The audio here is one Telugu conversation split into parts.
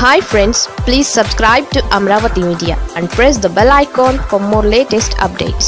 Hi friends, please subscribe to Amaravathi Media and press the bell icon for more latest updates.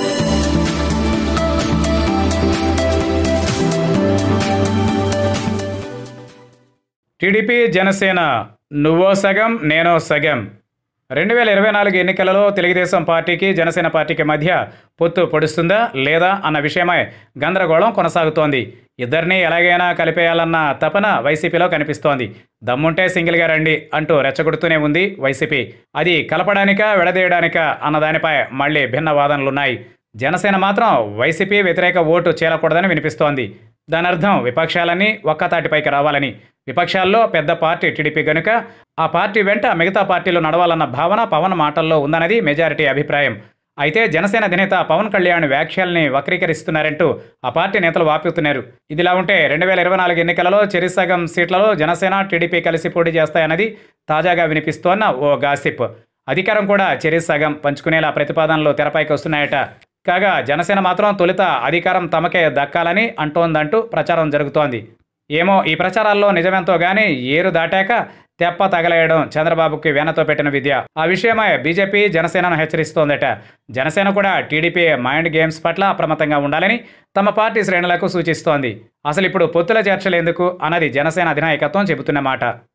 TDP Janasena నువ్వో సగం నేనో సగం 2024 ఎన్నికలలో తెలుగుదేశం పార్టీకి జనసేన పార్టీకి మధ్య పొత్తు పొడుస్తుందా లేదా అన్న విషయమై గందరగోళం కొనసాగుతోంది. ఇద్దరిని ఎలాగైనా కలిపేయాలన్న తపన వైసీపీలో కనిపిస్తోంది. దమ్ముంటే సింగిల్గా రండి అంటూ రెచ్చగొడుతూనే ఉంది వైసీపీ. అది కలపడానికా విడదీయడానికా అన్న దానిపై మళ్లీ భిన్న వాదనలున్నాయి. జనసేన మాత్రం వైసీపీ వ్యతిరేక ఓటు చేరకూడదని వినిపిస్తోంది. దాని అర్థం విపక్షాలన్నీ ఒక్కతాటిపైకి రావాలని. విపక్షాల్లో పెద్ద పార్టీ టీడీపీ గనుక ఆ పార్టీ వెంట మిగతా పార్టీలు నడవాలన్న భావన పవన్ మాటల్లో ఉందన్నది మెజారిటీ అభిప్రాయం. అయితే జనసేన అధినేత పవన్ కళ్యాణ్ వ్యాఖ్యల్ని వక్రీకరిస్తున్నారంటూ ఆ పార్టీ నేతలు వాపోతున్నారు. ఇదిలా ఉంటే 2024 ఎన్నికలలో చెరిసగం సీట్లలో జనసేన టీడీపీ కలిసి పోటీ చేస్తాయన్నది తాజాగా వినిపిస్తోన్న ఓ గాసిప్. అధికారం కూడా చెరిసగం పంచుకునేలా ప్రతిపాదనలు తెరపైకి వస్తున్నాయట. కాగా జనసేన మాత్రం తొలుత అధికారం తమకే దక్కాలని అంటోందంటూ ప్రచారం జరుగుతోంది. ఏమో ఈ ప్రచారాల్లో నిజమెంతో గానీ ఏరు దాటాక తెప్ప తగలేయడం చంద్రబాబుకి వెనతో పెట్టిన విద్య. ఆ విషయమై బీజేపీ జనసేనను హెచ్చరిస్తోందట. జనసేన కూడా టీడీపీ మైండ్ గేమ్స్ పట్ల అప్రమత్తంగా ఉండాలని తమ పార్టీ శ్రేణులకు సూచిస్తోంది. అసలు ఇప్పుడు పొత్తుల చర్చలు ఎందుకు అన్నది జనసేన అధినాయకత్వం చెబుతున్న మాట.